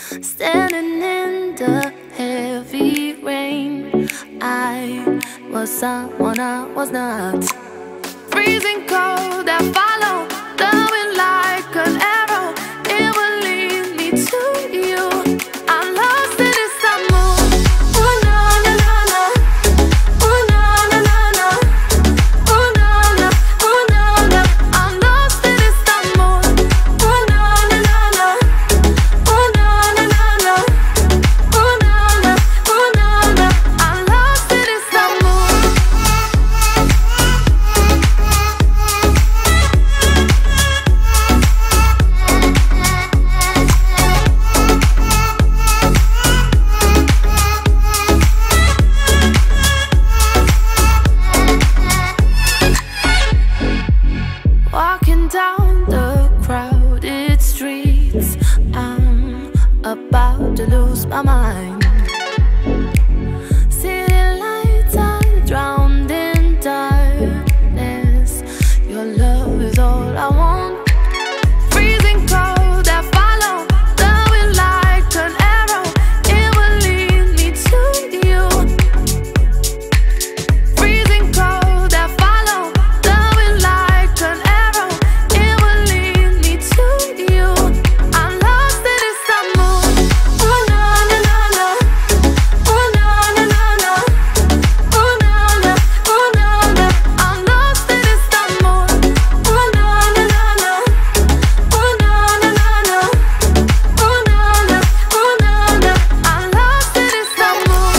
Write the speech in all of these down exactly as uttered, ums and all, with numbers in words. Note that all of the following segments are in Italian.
Standing in the heavy rain, I was someone I was not. Freezing cold, I follow the wind like an arrow. It will lead me to you. I'm lost in this moon. Ooh na na na na, ooh na na na na, ooh na na, ooh na na. I'm lost in this moon. Ooh na na na na, ooh na na na na, ooh na na, ooh na na. I'm lost in this moon. Walking down the crowded streets, I'm about to lose my mind. City lights are drowned in darkness. Your love is all I want. Freezing cold, I follow the wind like an arrow. It will lead me to you. Freezing cold, I follow the wind like an arrow. It will lead me to you. I'm lost in this moon. Ooh na na na na, ooh na na na na, ooh na na, ooh na na. I'm lost in this moon. Ooh na na na na, ooh na na na na, ooh na na, ooh na na. I'm lost in this moon.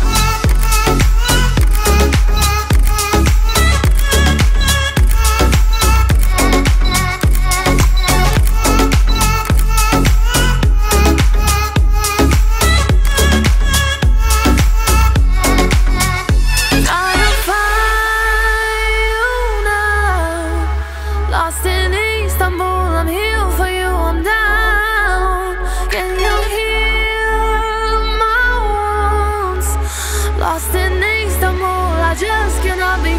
Trying to find you now. Lost in Istanbul, I'm here for you, I'm down. Can you heal my wounds? Lost in Istanbul, I just cannot be